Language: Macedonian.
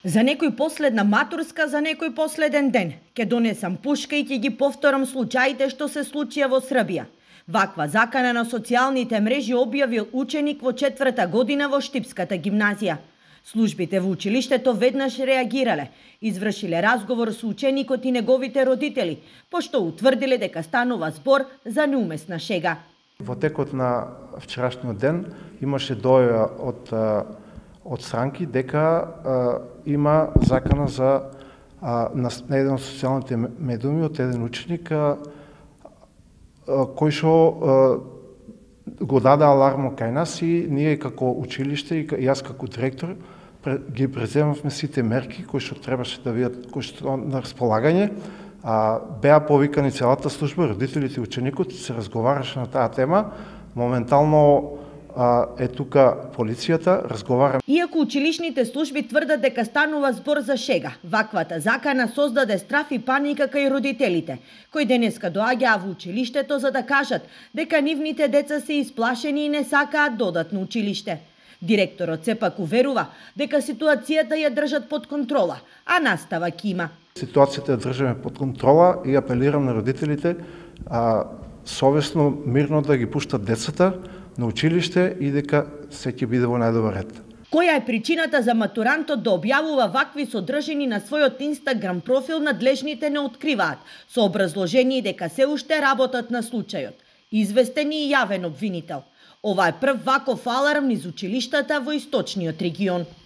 За некој последна матурска, за некој последен ден. Ке донесам пушка и ќе ги повторам случаите што се случија во Србија. Ваква закана на социјалните мрежи објавил ученик во 4-та година во Штипската гимназија. Службите во училиштето веднаш реагирале, извршиле разговор со ученикот и неговите родители, пошто утврдиле дека станува збор за неумесна шега. Во текот на вчерашниот ден имаше дојава од странки дека има закана за на еден од социјалните медиуми од еден ученик кој што го даде алармо кај нас и ние како училиште и јас како директор ги преземавме сите мерки кои што требаше да бидат кои што на располагање. Беа повикани целата служба, родителите и ученикот, се разговараше на таа тема. Моментално е тука полицијата, разговара. Иако училишните служби тврдат дека станува збор за шега, ваквата закана создаде страф и паника кај родителите, кои денеска доаѓаа во училиштето за да кажат дека нивните деца се исплашени и не сакаат додат на училиште. Директорот сепак уверува дека ситуацијата ја држат под контрола, а настава ќе има. Ситуацијата ја држаме под контрола и апелирам на родителите совесно, мирно да ги пуштат децата на училиште и дека се ќе биде во најдобар ред. Која е причината за матурантот да објавува вакви содржини на својот Инстаграм профил, надлежните не откриваат, со образложение дека се уште работат на случајот. Известен и јавен обвинител. Ова е прв ваков аларм низ училиштата во источниот регион.